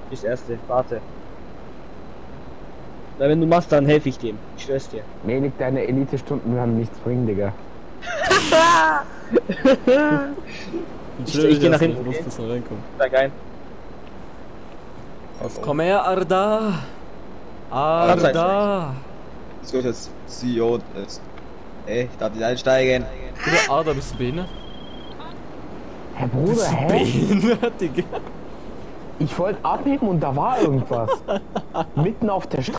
Das erste, warte. Na, wenn du machst, dann helfe ich dem. Ich schwör's dir. Melik, deine Elite-Stunden werden nichts bringen, Digga. Ich geh nach hinten. Muss das noch reinkommen. Steig ein. Komm her, Arda! Arda! So, das CEO ist. Ey, ich darf nicht einsteigen. Bruder, Arda, bist du behindert? Hä, Bruder, hä? Behindert, Digga. Ich wollte abheben und da war irgendwas. Mitten auf der Straße.